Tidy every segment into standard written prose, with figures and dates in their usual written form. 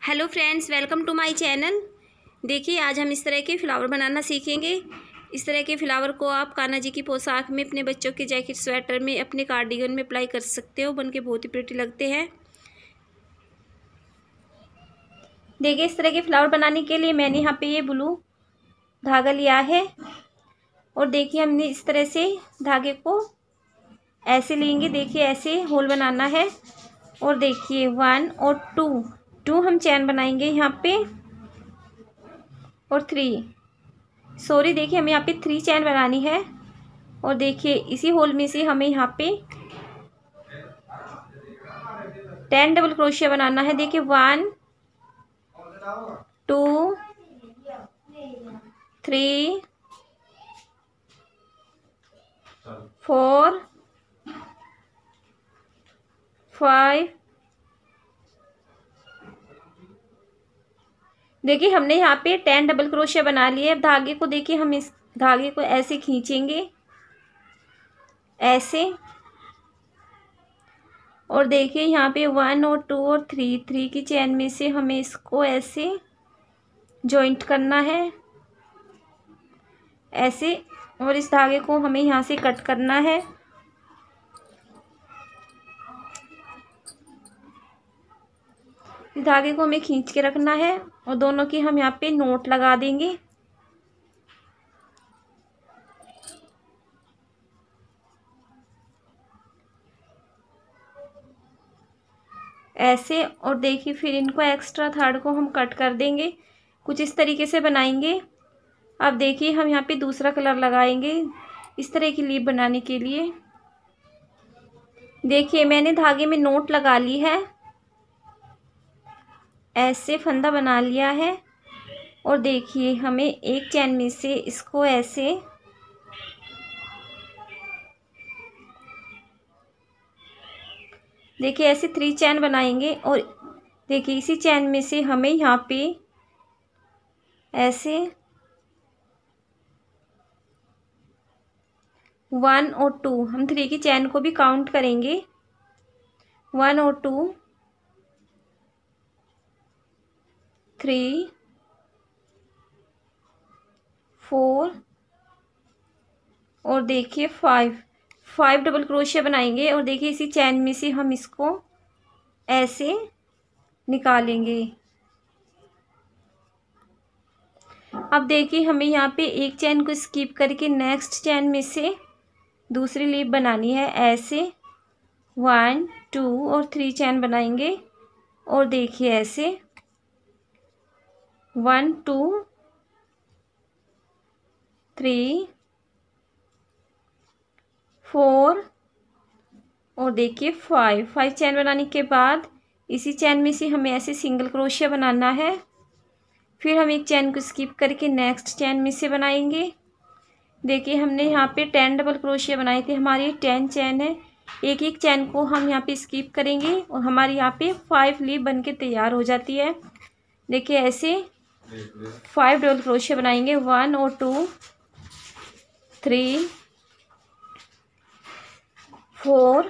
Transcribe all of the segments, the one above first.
Hello friends, welcome to my channel. देखिए, आज हम इस तरह के फ्लावर बनाना सीखेंगे। इस तरह के फ्लावर को आप कान्हा जी की पोशाक में, अपने बच्चों के जैकेट, स्वेटर में, अपने कार्डिगन में अप्लाई कर सकते हो। बनके बहुत ही प्रिटी लगते हैं। देखिए, इस तरह के फ्लावर बनाने के लिए मैंने यहाँ पे ये ब्लू धागा लिया है और देखिए हमने इस तरह से धागे को ऐसे लेंगे। देखिए, ऐसे होल बनाना है और देखिए 1 और 2 हम चैन बनाएंगे यहाँ पे और 3 देखिए हमें यहाँ पे 3 चैन बनानी है। और देखिए इसी होल में से हमें यहाँ पे 10 डबल क्रोशिया बनाना है। देखिए 1 2 3 4 5। देखिए हमने यहाँ पे 10 डबल क्रोशिया बना लिए। अब धागे को देखिए हम इस धागे को ऐसे खींचेंगे, ऐसे। और देखिए यहाँ पे 1 और 2 और 3 की चैन में से हमें इसको ऐसे जॉइंट करना है, ऐसे। और इस धागे को हमें यहाँ से कट करना है। इस धागे को हमें खींच के रखना है और दोनों की हम यहाँ पे नोट लगा देंगे, ऐसे। और देखिए फिर इनको एक्स्ट्रा थर्ड को हम कट कर देंगे। कुछ इस तरीके से बनाएंगे। अब देखिए हम यहाँ पे दूसरा कलर लगाएंगे इस तरह की लीफ बनाने के लिए। देखिए मैंने धागे में नोट लगा ली है, ऐसे फंदा बना लिया है। और देखिए हमें एक चैन में से इसको ऐसे देखिए ऐसे 3 चैन बनाएंगे। और देखिए इसी चैन में से हमें यहाँ पे ऐसे 1 और 2, हम 3 की चैन को भी काउंट करेंगे। 1 और 2 3 4 और देखिए 5 डबल क्रोशिया बनाएंगे। और देखिए इसी चैन में से हम इसको ऐसे निकालेंगे। अब देखिए हमें यहाँ पे एक चैन को स्किप करके नेक्स्ट चैन में से दूसरी लीफ बनानी है, ऐसे 1 2 और 3 चैन बनाएंगे। और देखिए ऐसे 1 2 3 4 और देखिए 5 चैन बनाने के बाद इसी चैन में से हमें ऐसे सिंगल क्रोशिया बनाना है। फिर हम एक चैन को स्किप करके नेक्स्ट चैन में से बनाएंगे। देखिए हमने यहाँ पे 10 डबल क्रोशिया बनाए थे, हमारी 10 चैन है। एक एक चैन को हम यहाँ पे स्किप करेंगे और हमारी यहाँ पे 5 लीफ बन के तैयार हो जाती है। देखिए ऐसे 5 डबल क्रोशिया बनाएंगे, 1 और 2 3 4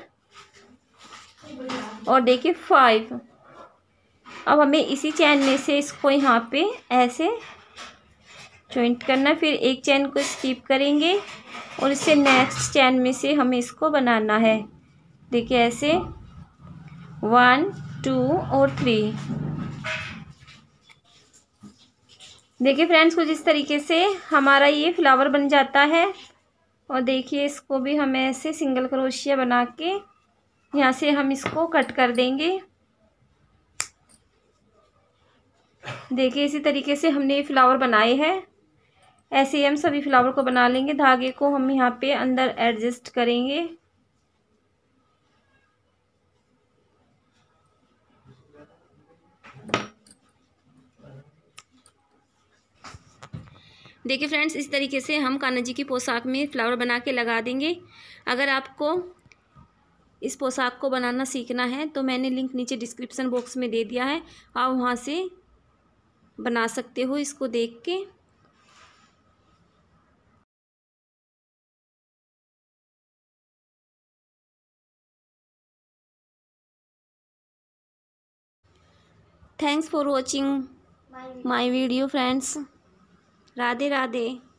और देखिए 5। अब हमें इसी चैन में से इसको यहाँ पे ऐसे जॉइंट करना। फिर एक चैन को स्किप करेंगे और इससे नेक्स्ट चैन में से हमें इसको बनाना है। देखिए ऐसे 1 2 और 3। देखिए फ्रेंड्स, कुछ इस तरीके से हमारा ये फ्लावर बन जाता है। और देखिए इसको भी हम ऐसे सिंगल क्रोशिया बना के यहाँ से हम इसको कट कर देंगे। देखिए इसी तरीके से हमने ये फ्लावर बनाए हैं। ऐसे ही हम सभी फ्लावर को बना लेंगे। धागे को हम यहाँ पे अंदर एडजस्ट करेंगे। देखिए फ्रेंड्स, इस तरीके से हम कान्हा जी की पोशाक में फ्लावर बना के लगा देंगे। अगर आपको इस पोशाक को बनाना सीखना है तो मैंने लिंक नीचे डिस्क्रिप्शन बॉक्स में दे दिया है, आप वहाँ से बना सकते हो इसको देख के। Thanks for watching my video friends. Radhe Radhe.